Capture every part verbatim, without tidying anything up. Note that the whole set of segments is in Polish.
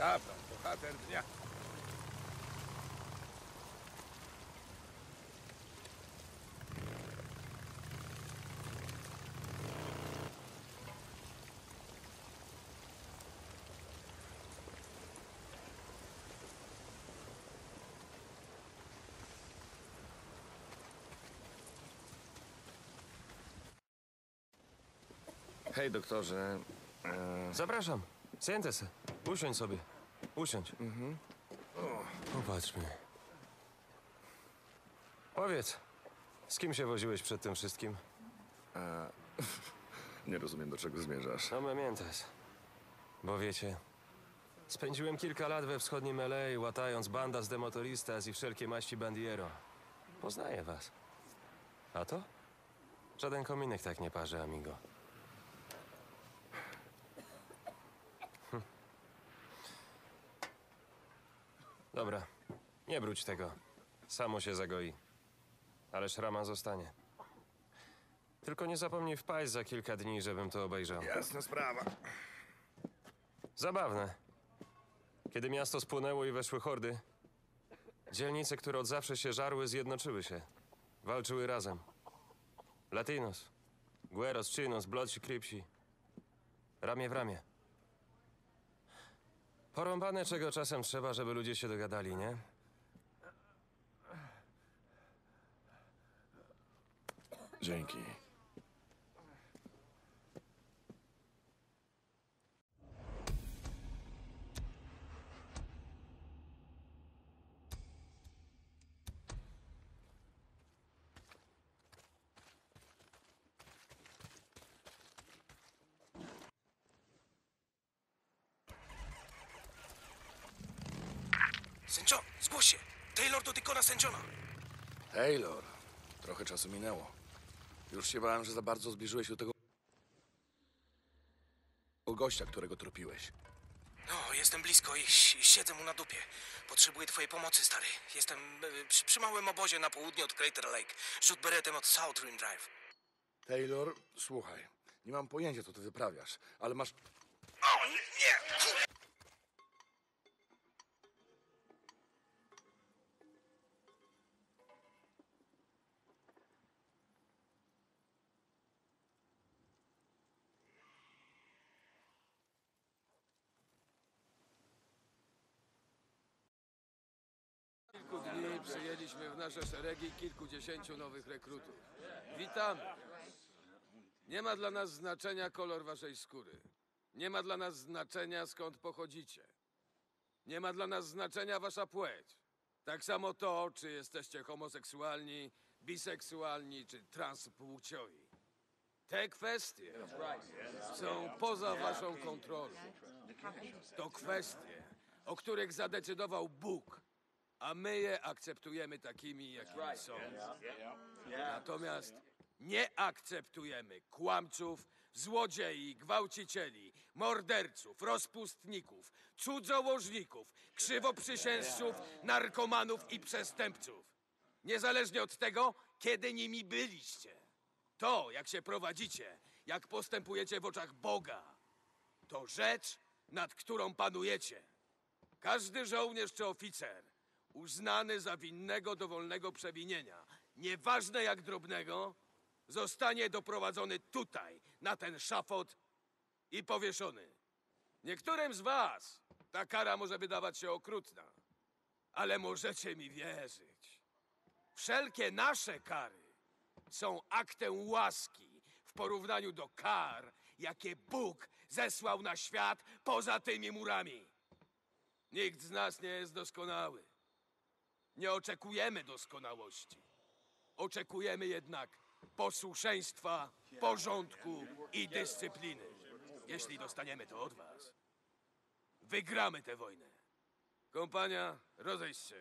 Naprawdę, bohater dnia. Hej, doktorze. E... Zapraszam. Siéntese. Usiądź sobie. Usiądź. Mhm. Popatrz mnie. Powiedz, z kim się woziłeś przed tym wszystkim? Nie rozumiem, do czego zmierzasz. No me mientes. Bo wiecie, spędziłem kilka lat we wschodnim L A, łatając bandas de motoristas i wszelkie maści bandiero. Poznaję was. A to? Żaden kominek tak nie parzy, amigo. Hm. Dobra, nie brudź tego. Samo się zagoi. Ale szrama zostanie. Tylko nie zapomnij wpaść za kilka dni, żebym to obejrzał. Jasna sprawa. Zabawne. Kiedy miasto spłonęło i weszły hordy, dzielnice, które od zawsze się żarły, zjednoczyły się. Walczyły razem. Latinos, Gueros, Chinos, Bloods, Cripsi. Ramię w ramię. Porąbane, czego czasem trzeba, żeby ludzie się dogadali, nie? Dzięki. Saint John, zgłoś się! Taylor do Deacona Saint Johna! Taylor, trochę czasu minęło. Już się bałem, że za bardzo zbliżyłeś się do tego gościa, którego tropiłeś. No, jestem blisko i si- siedzę mu na dupie. Potrzebuję twojej pomocy, stary. Jestem e, przy, przy małym obozie na południe od Crater Lake. Rzut beretem od South Rim Drive. Taylor, słuchaj. Nie mam pojęcia, co ty wyprawiasz, ale masz... O, nie! nie. kilku dni przyjęliśmy w nasze szeregi kilkudziesięciu nowych rekrutów. Witamy! Nie ma dla nas znaczenia kolor waszej skóry. Nie ma dla nas znaczenia, skąd pochodzicie. Nie ma dla nas znaczenia wasza płeć. Tak samo to, czy jesteście homoseksualni, biseksualni, czy transpłciowi. Te kwestie są poza waszą kontrolą. To kwestie, o których zadecydował Bóg, a my je akceptujemy takimi, jakimi są. Natomiast nie akceptujemy kłamców, złodziei, gwałcicieli, morderców, rozpustników, cudzołożników, krzywoprzysięzców, narkomanów i przestępców. Niezależnie od tego, kiedy nimi byliście. To, jak się prowadzicie, jak postępujecie w oczach Boga, to rzecz, nad którą panujecie. Każdy żołnierz czy oficer uznany za winnego dowolnego przewinienia, nieważne jak drobnego, zostanie doprowadzony tutaj, na ten szafot i powieszony. Niektórym z was ta kara może wydawać się okrutna, ale możecie mi wierzyć. Wszelkie nasze kary są aktem łaski w porównaniu do kar, jakie Bóg zesłał na świat poza tymi murami. Nikt z nas nie jest doskonały. Nie oczekujemy doskonałości. Oczekujemy jednak posłuszeństwa, porządku i dyscypliny. Jeśli dostaniemy to od was, wygramy tę wojnę. Kompania, rozejść się.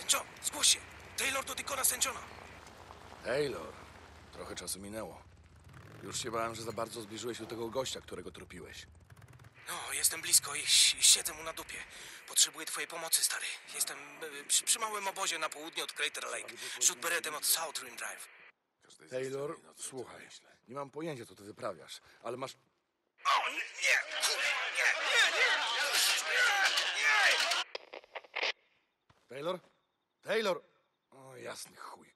Saint John, zgłoś się! Taylor do Deacona Saint Johna. Taylor, trochę czasu minęło. Już się bałem, że za bardzo zbliżyłeś się do tego gościa, którego tropiłeś. No, jestem blisko i si- siedzę mu na dupie. Potrzebuję twojej pomocy, stary. Jestem y, przy, przy małym obozie na południe od Crater Lake. Rzut beretem od South Rim Drive. Taylor, słuchaj, nie mam pojęcia, co ty wyprawiasz, ale masz... O, nie! Nie! Nie! Nie! Taylor? Taylor! O, jasny chuj.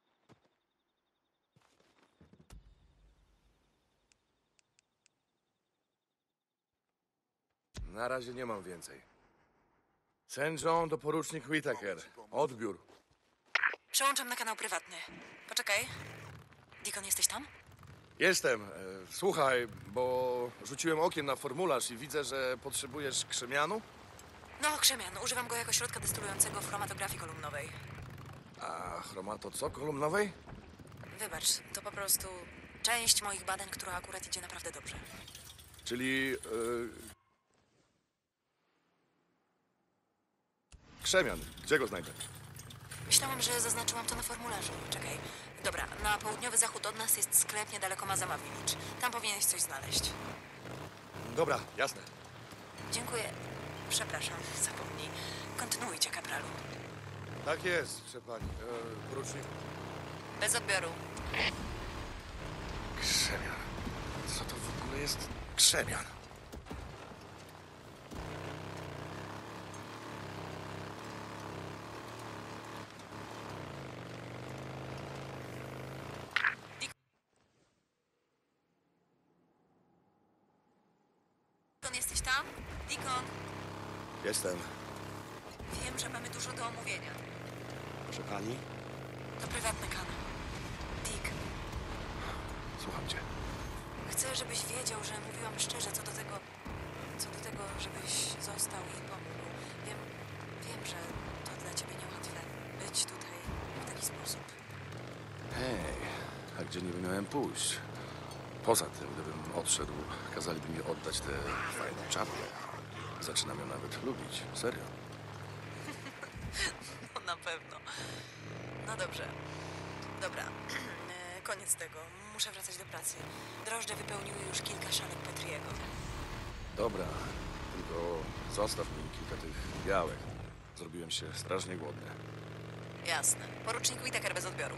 Na razie nie mam więcej. Saint John to porucznik Whittaker. Odbiór. Przełączam na kanał prywatny. Poczekaj. Deacon, jesteś tam? Jestem. E, Słuchaj, bo rzuciłem okiem na formularz i widzę, że potrzebujesz krzemianu? No, krzemian. Używam go jako środka destylującego w chromatografii kolumnowej. A chromato co? Kolumnowej? Wybacz, to po prostu część moich badań, która akurat idzie naprawdę dobrze. Czyli... E... Krzemian. Gdzie go znajdę? Myślałam, że zaznaczyłam to na formularzu. Czekaj. Dobra, na południowy zachód od nas jest sklep niedaleko Mazama Village. Tam powinieneś coś znaleźć. Dobra, jasne. Dziękuję. Przepraszam, zapomnij. Kontynuujcie, kapralu. Tak jest, proszę pani. E, porucznik. Bez odbioru. Krzemian. Co to w ogóle jest krzemian? Deacon, jesteś tam? Deacon, Jestem. wiem, że mamy dużo do omówienia. Proszę pani. To prywatny kanał. Dick, Słucham cię. chcę, żebyś wiedział, że mówiłam szczerze co do tego, co do tego, żebyś został i pomógł. Wiem, wiem, że to dla ciebie niełatwe być tutaj w taki sposób. Hej, a gdzie niby miałem pójść? Poza tym, gdybym odszedł, kazaliby mi oddać tę fajną czapkę. Zaczynam ją nawet lubić. Serio. No na pewno. No dobrze. Dobra. E, Koniec tego. Muszę wracać do pracy. Drożdże wypełniły już kilka szalek Petriego. Dobra, tylko zostaw mi kilka tych białek. Zrobiłem się strasznie głodny. Jasne. Porucznik Whittaker bez odbioru.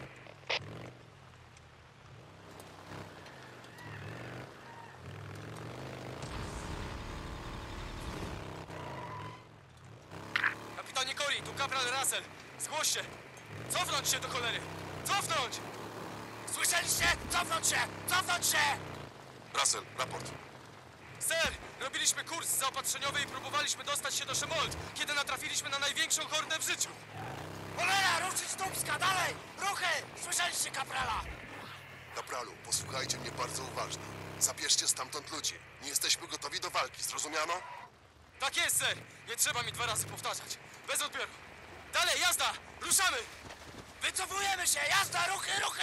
Kapitanie Cory, tu kapral Russell. Zgłoś się! Cofnąć się do cholery! Cofnąć! Słyszeliście? Cofnąć się! Cofnąć się! Russell, raport. Ser, robiliśmy kurs zaopatrzeniowy i próbowaliśmy dostać się do Szemold, kiedy natrafiliśmy na największą hordę w życiu. Cholera, ruszyć Dubska, dalej! Ruchy! Słyszeliście kaprala? Kapralu, posłuchajcie mnie bardzo uważnie. Zabierzcie stamtąd ludzi. Nie jesteśmy gotowi do walki, zrozumiano? Tak jest, ser! Nie trzeba mi dwa razy powtarzać. Bez odbioru. Dalej, jazda! Ruszamy! Wycofujemy się! Jazda! Ruchy, ruchy!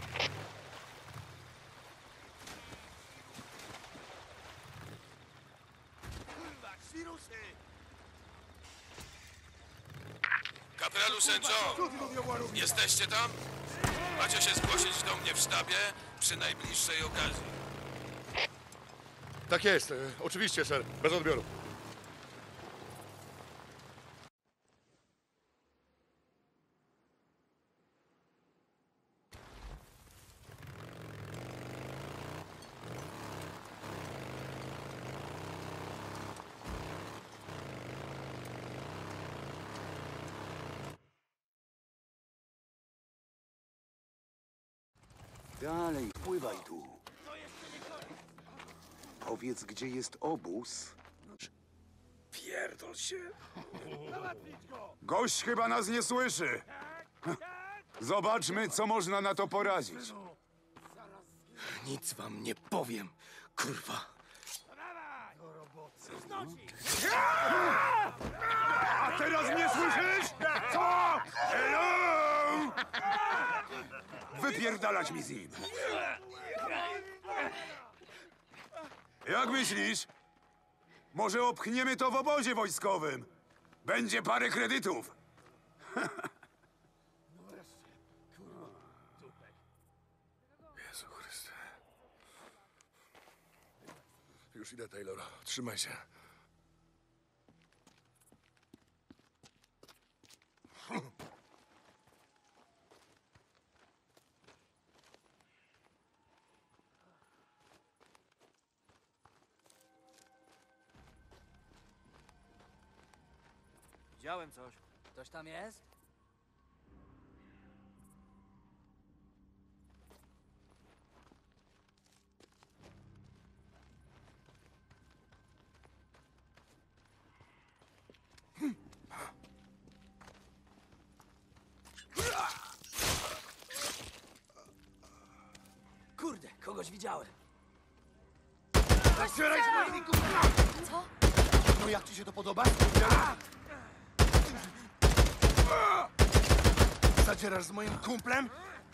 Kapralu Saint John, jesteście tam? Macie się zgłosić do mnie w sztabie przy najbliższej okazji. Tak jest, e, oczywiście, ser. Bez odbioru. Dalej, pływaj tu. Powiedz, gdzie jest obóz. Pierdol się. Gość chyba nas nie słyszy. Zobaczmy, co można na to poradzić. Nic wam nie powiem, kurwa. A teraz mnie słyszysz? Co? Hello! Wypierdalać mi z nim. Jak myślisz? Może opchniemy to w obozie wojskowym? Będzie parę kredytów. Już idę, Taylor. Trzymaj się. Widziałem coś. Ktoś tam jest? Kurde, kogoś widziałem. Zacieraj z moimi kumplami! Co? No jak ci się to podoba? Zacierasz z moim kumplem?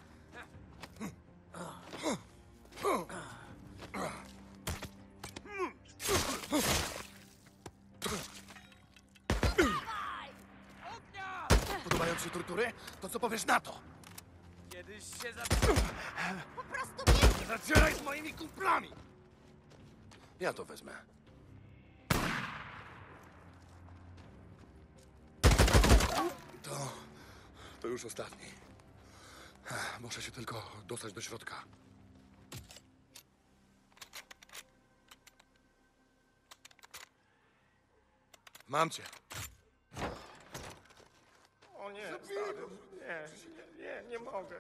Podobają ci się tortury? To co powiesz na to? Kiedyś się za... Po prostu nie! Zacieraj z moimi kumplami! Ja to wezmę. To... to już ostatni. Muszę się tylko dostać do środka. Mam cię. O nie, stary. Nie, nie, nie, nie mogę.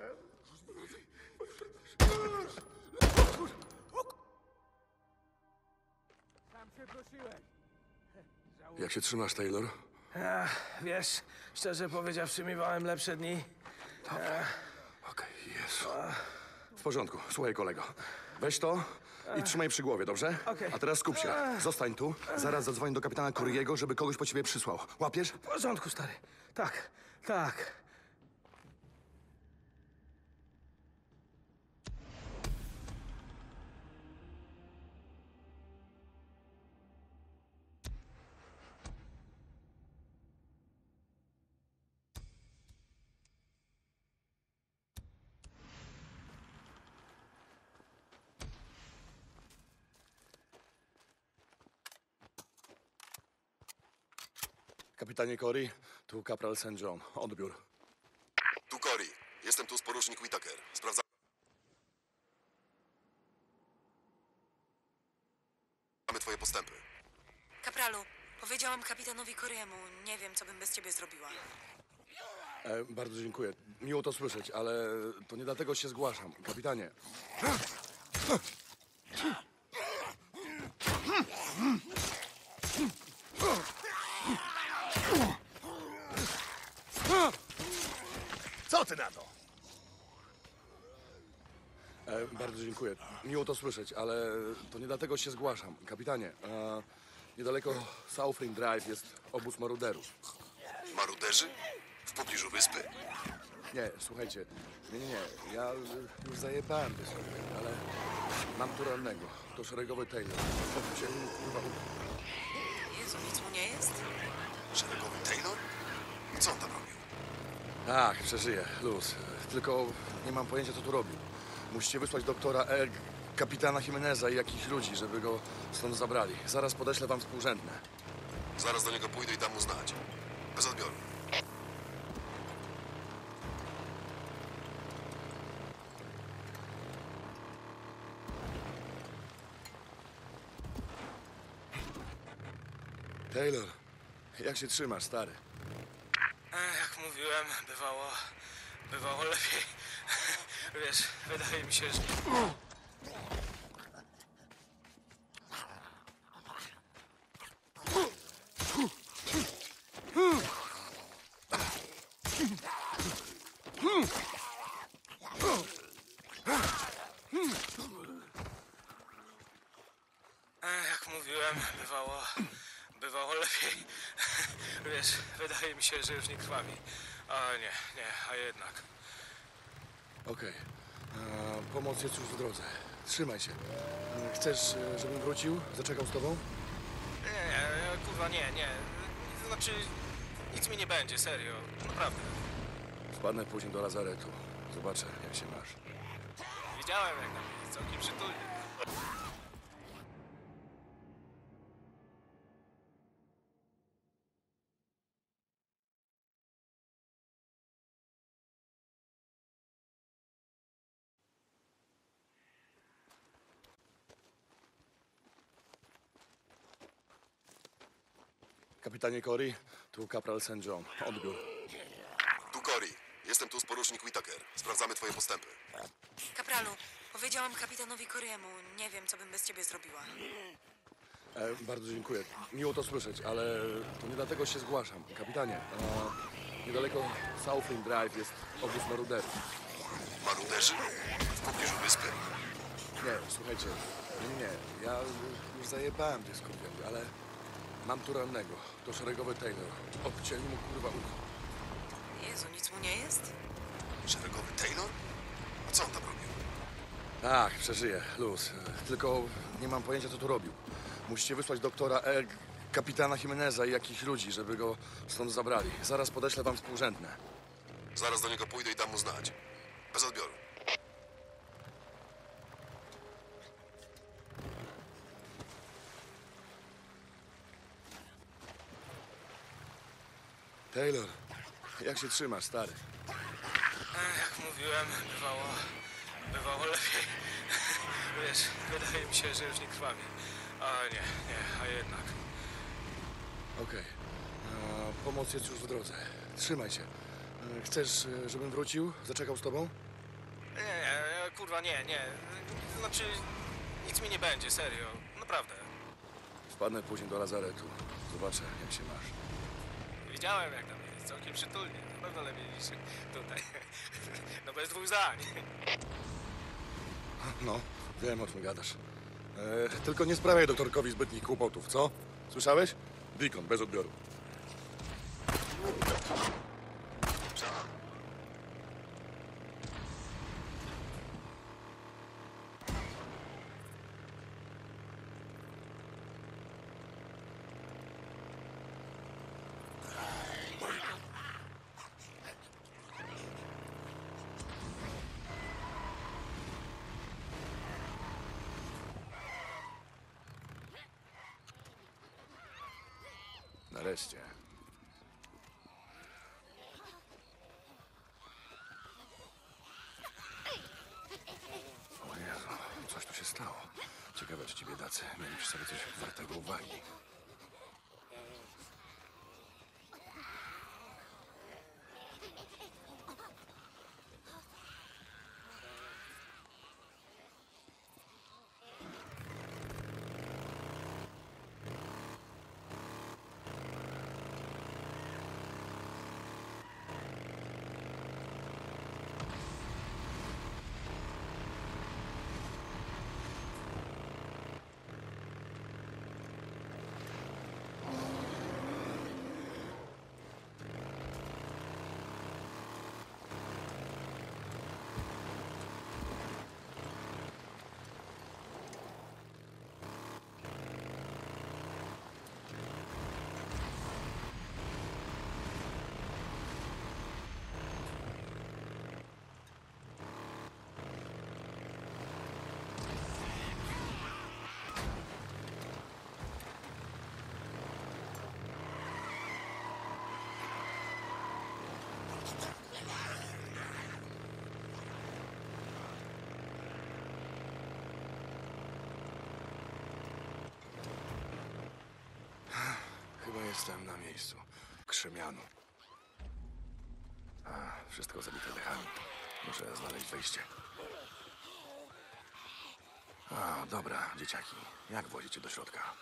Tam się prosiłeś. Jak się trzymasz, Taylor? Ach, wiesz, szczerze powiedziawszy, miewałem lepsze dni. Okej, Jezu. W porządku. Słuchaj, kolego. Weź to i trzymaj przy głowie, dobrze? Okej. A teraz skup się. Zostań tu. Zaraz zadzwonię do kapitana Curry'ego, żeby kogoś po ciebie przysłał. Łapiesz? W porządku, stary. Tak, tak. Kapitanie Cory, tu kapral Saint John. Odbiór. Tu Cory. Jestem tu z porucznik Whittaker. Sprawdzamy twoje postępy. Kapralu, powiedziałam kapitanowi Cory'emu. Nie wiem, co bym bez ciebie zrobiła. E, bardzo dziękuję. Miło to słyszeć, ale to nie dlatego się zgłaszam. Kapitanie. Co ty na to? E, bardzo dziękuję. Miło to słyszeć, ale to nie dlatego się zgłaszam. Kapitanie, e, niedaleko Southring Drive jest obóz maruderów. Maruderzy? W pobliżu wyspy? Nie, słuchajcie, nie, nie, nie. Ja już zajebałem te sobie, ale mam tu rannego. To szeregowy Taylor. Obcięł mi, kurwa, ucho. Jezu, nic mu nie jest? Szeregowy Taylor? Co on tam robił? Tak, przeżyję, luz. Tylko nie mam pojęcia, co tu robił. Musicie wysłać doktora E, kapitana Jimeneza i jakichś ludzi, żeby go stąd zabrali. Zaraz podeślę wam współrzędne. Zaraz do niego pójdę i dam mu znać. Bez odbioru. Taylor, jak się trzymasz, stary? Ech, jak mówiłem, bywało... bywało lepiej. Wiesz, wydaje mi się, że... Ech, jak mówiłem, bywało... bywało lepiej. Wiesz, wydaje mi się, że już nie krwawi. A nie, nie, a jednak. Okej. E, Pomoc jest już w drodze. Trzymaj się. E, Chcesz, e, żebym wrócił? Zaczekał z tobą? Nie, nie, kurwa, nie, nie. To znaczy, nic mi nie będzie, serio. Naprawdę. Wpadnę później do lazaretu. Zobaczę, jak się masz. Widziałem, jak tam jest całkiem przytulnie. Kapitanie Cory, tu kapral saint John. Odbiór. Tu Cory. Jestem tu z porucznik Whittaker. Sprawdzamy twoje postępy. Kapralu, powiedziałam kapitanowi Cory'emu. Nie wiem, co bym bez ciebie zrobiła. E, bardzo dziękuję. Miło to słyszeć, ale to nie dlatego się zgłaszam. Kapitanie, e, niedaleko Southland Drive jest obóz maruderów. Maruderzy? W pobliżu wyspy? Nie, słuchajcie, nie, nie, ja już zajebałem tych skorpiony, ale mam tu rannego. To szeregowy Taylor. Obcięli mu kurwa ucho. Jezu, nic mu nie jest? Szeregowy Taylor? A co on tam robił? Tak, przeżyję, luz. Tylko nie mam pojęcia, co tu robił. Musicie wysłać doktora, e, kapitana Jimeneza i jakichś ludzi, żeby go stąd zabrali. Zaraz podeślę wam współrzędne. Zaraz do niego pójdę i dam mu znać. Bez odbioru. Taylor, jak się trzymasz, stary? Jak mówiłem, bywało, bywało lepiej. Wiesz, wydaje mi się, że już nie krwawi. A nie, nie, a jednak. Okej. A, Pomoc jest już w drodze. Trzymaj się. E, Chcesz, e, żebym wrócił? Zaczekał z tobą? Nie, nie, kurwa, nie, nie. Znaczy, nic mi nie będzie, serio. Naprawdę. Wpadnę później do lazaretu. Zobaczę, jak się masz. Widziałem, jak tam jest, całkiem przytulnie. Na pewno lepiej niż tutaj. No bez dwóch zdań. No, wiem, o czym gadasz. E, tylko nie sprawiaj doktorkowi zbytnich kłopotów, co? Słyszałeś? Deacon, bez odbioru. Nareszcie. O Jezu, coś tu się stało. Ciekawe, czy ci biedacy mieli przy sobie coś wartego uwagi. Chyba jestem na miejscu. Krzemianu. A, wszystko zabite dechami. Muszę znaleźć wejście. A, dobra, dzieciaki. Jak włozicie do środka?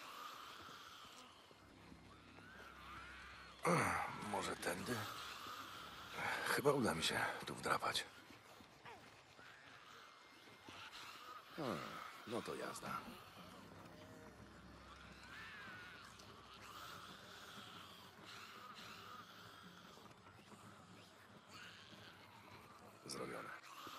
Może tędy? Chyba uda mi się tu wdrapać. Hmm, no to jazda. Zrobione.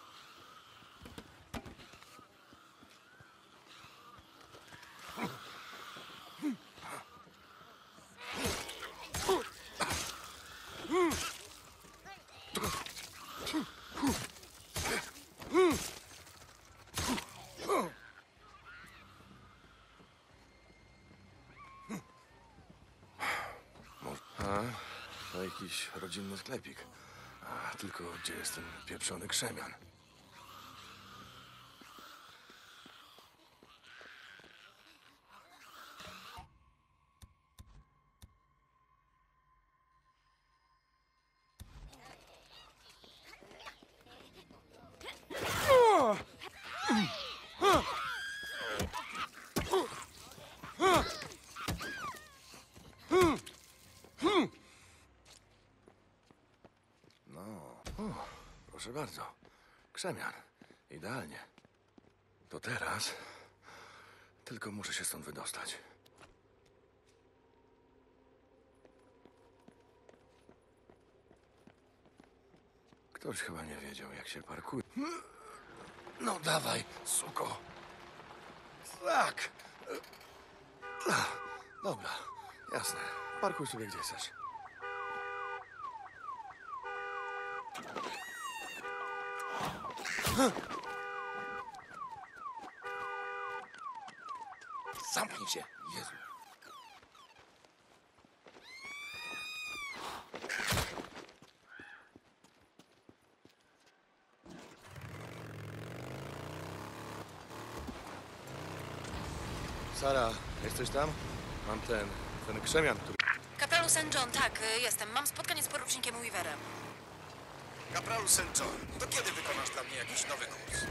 A, to jakiś rodzinny sklepik. A, tylko gdzie jest ten pieprzony krzemian? Proszę bardzo. Krzemian. Idealnie. To teraz... Tylko muszę się stąd wydostać. Ktoś chyba nie wiedział, jak się parkuje. No dawaj, suko. Tak. Dobra, jasne. Parkuj sobie gdzie chcesz. Zamknij się. Jezu. Sara, jesteś tam? Mam ten, ten krzemian, który... Kapralu Saint John, tak, y, jestem. Mam spotkanie z porucznikiem Weaverem. Kapralu Saint John, to kiedy wykonasz dla mnie jakiś nowy kurs?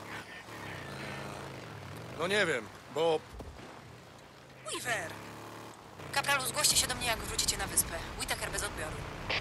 No nie wiem, bo... Weaver! Kapralu, zgłoście się do mnie, jak wrócicie na wyspę. Whittaker bez odbioru.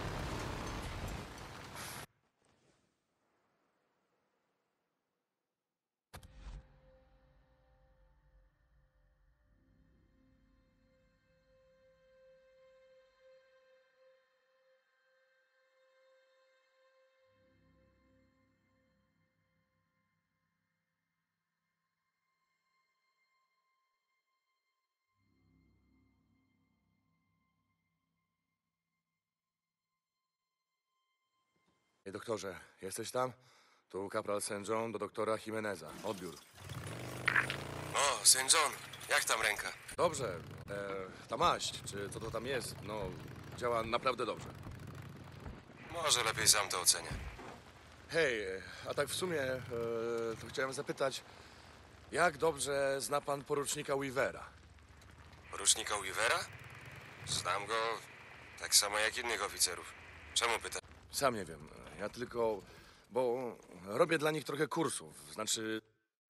Ej, doktorze, jesteś tam? Tu kapral Saint John do doktora Jimeneza. Odbiór. O, Saint John, jak tam ręka? Dobrze. E, ta maść, czy co to tam jest, no, działa naprawdę dobrze. Może lepiej sam to ocenię. Hej, e, a tak w sumie e, to chciałem zapytać, jak dobrze zna pan porucznika Weavera? Porucznika Weavera? Znam go tak samo jak innych oficerów. Czemu pyta? Sam nie wiem. Ja tylko, bo robię dla nich trochę kursów. Znaczy,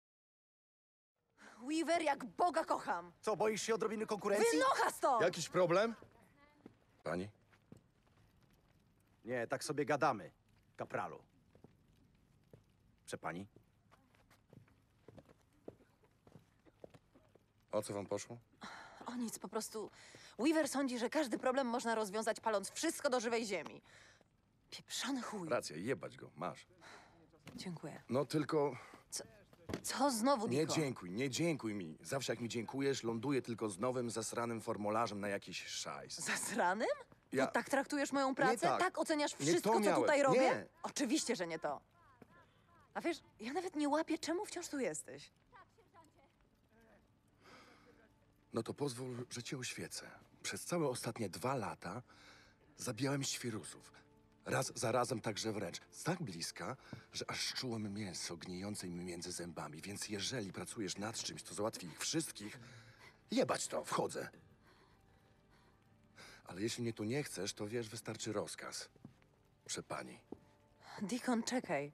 Weaver, jak Boga kocham! Co, boisz się odrobiny konkurencji? Wynocha stąd! Jakiś problem? pani? Nie, tak sobie gadamy, kapralu. Prze pani? O co wam poszło? O nic, po prostu Weaver sądzi, że każdy problem można rozwiązać, paląc wszystko do żywej ziemi. Pieprzony chuj. Racja, jebać go, masz. Dziękuję. No tylko Co znowu, nie Diko? dziękuj, nie dziękuj mi. Zawsze jak mi dziękujesz, ląduję tylko z nowym, zasranym formularzem na jakiś szajs. Zasranym? Ja- Bo tak traktujesz moją pracę? tak. oceniasz Nie wszystko, to co miałem. tutaj robię? Nie. Oczywiście, że nie to. A wiesz, ja nawet nie łapię, czemu wciąż tu jesteś. No to pozwól, że cię oświecę. Przez całe ostatnie dwa lata zabijałem świrusów. Raz za razem także wręcz. Z tak bliska, że aż czułem mięso gnijące mi między zębami. Więc jeżeli pracujesz nad czymś, to załatwi ich wszystkich. Jebać to, wchodzę. Ale jeśli mnie tu nie chcesz, to wiesz, wystarczy rozkaz. Proszę pani. Deacon, czekaj.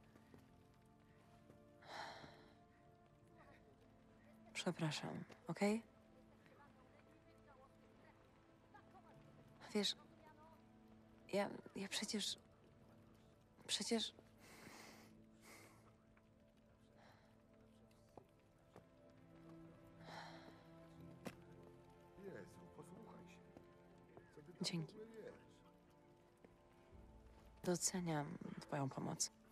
Przepraszam, okej? Wiesz, ja, ja przecież... Przecież... Dzięki. Doceniam twoją pomoc.